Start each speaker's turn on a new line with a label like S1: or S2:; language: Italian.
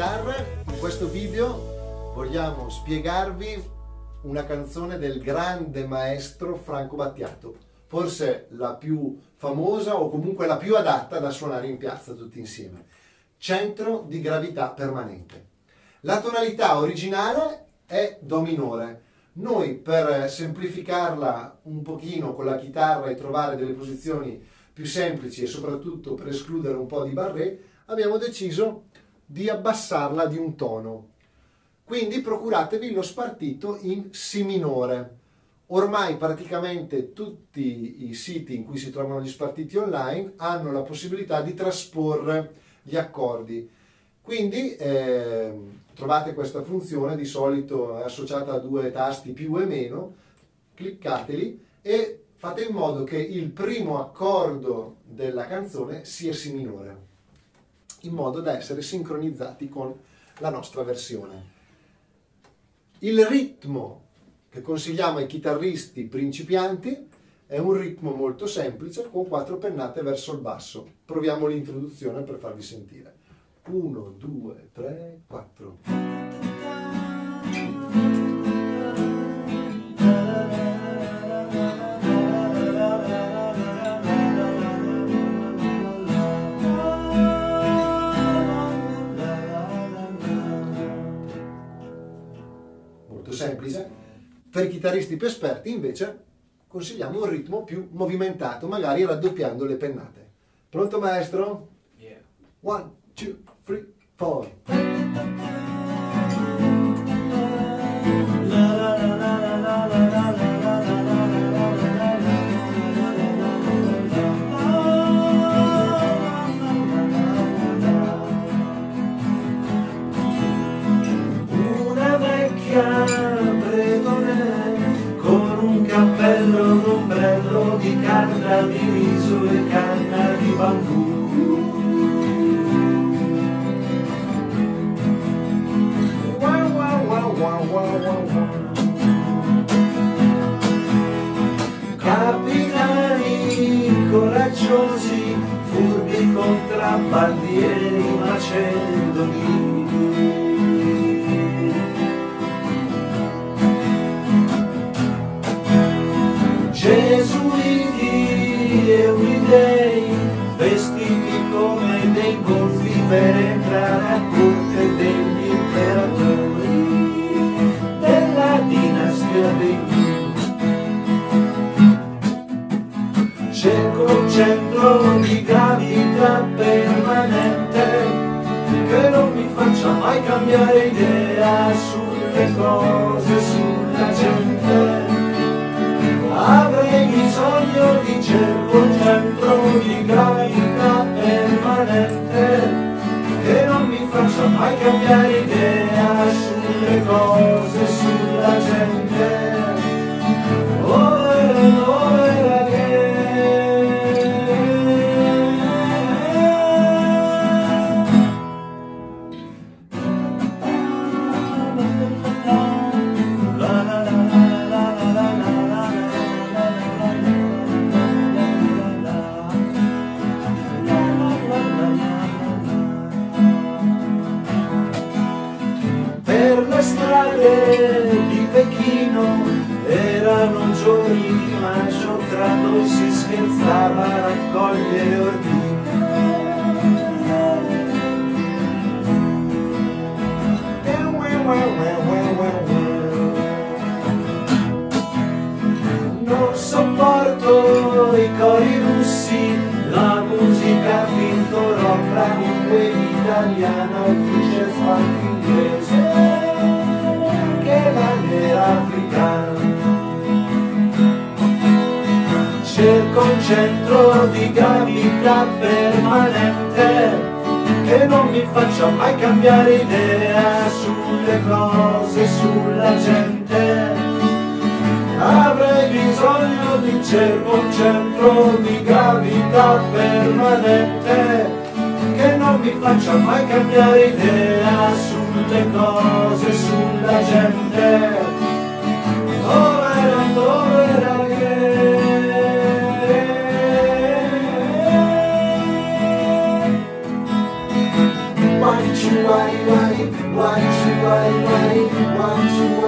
S1: chitarre. In questo video vogliamo spiegarvi una canzone del grande maestro Franco Battiato, forse la più famosa o comunque la più adatta da suonare in piazza tutti insieme. Centro di gravità permanente. La tonalità originale è Do minore. Noi, per semplificarla un pochino con la chitarra e trovare delle posizioni più semplici e soprattutto per escludere un po' di barré, abbiamo deciso di abbassarla di un tono. Quindi procuratevi lo spartito in Si minore. Ormai praticamente tutti i siti in cui si trovano gli spartiti online hanno la possibilità di trasporre gli accordi. Quindi trovate questa funzione, di solito è associata a due tasti più e meno, cliccateli e fate in modo che il primo accordo della canzone sia Si minore, in modo da essere sincronizzati con la nostra versione. Il ritmo che consigliamo ai chitarristi principianti è un ritmo molto semplice con 4 pennate verso il basso. Proviamo l'introduzione per farvi sentire. 1, 2, 3, 4. Molto semplice. Per i chitarristi più esperti invece consigliamo un ritmo più movimentato, magari raddoppiando le pennate. Pronto maestro?
S2: Yeah.
S1: 1, 2, 3, 4.
S2: Una vecchia bretone con un cappello, un ombrello di carta di riso e canna di bambù. Capitani coraggiosi, furbi contrabbandieri macedoni. Gesuiti e Eulidei, vestiti come dei golfi per entrare a corte degli imperatori della dinastia dei Qing. Cerco un centro di gravità permanente che non mi faccia mai cambiare idea sulle cose, sulla gente. Avrei bisogno di cerco un centro di gravità permanente che non mi faccia mai cambiare idea sulle cose, sulla gente. Over and over again. La la la la la la la. Per le strade di Pechino erano giorni di maggio, tra noi si scherzava a raccogliere ordigni. Non sopporto i cori russi, la musica finto rock, la lingua italiana, il cliché spank inglese, che la nera africana. Cerco un centro di gravità permanente che non mi faccia mai cambiare idea sulle cose, sulla gente. Avrei bisogno di cerco un centro di gravità permanente che non mi faccia mai cambiare idea sulle cose, sulla gente. Over and over again. 1, 2,
S1: guai guai, guai guai guai, guai